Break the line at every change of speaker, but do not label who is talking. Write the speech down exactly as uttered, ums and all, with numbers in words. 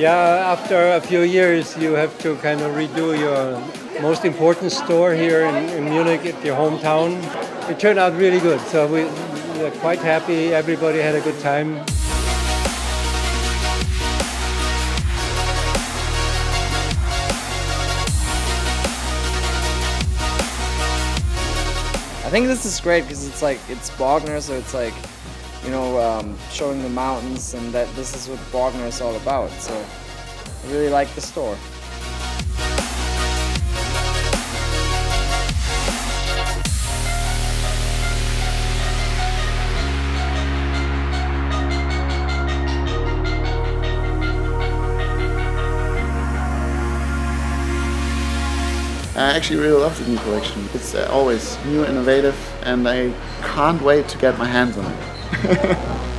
Yeah, after a few years you have to kind of redo your most important store here in, in Munich, at your hometown. It turned out really good, so we, we're quite happy. Everybody had a good time.
I think this is great because it's like, it's BOGNER, so it's like, you know, um, showing the mountains, and that this is what BOGNER is all about. So I really like the store.
I actually really love the new collection. It's uh, always new, innovative, and I can't wait to get my hands on it.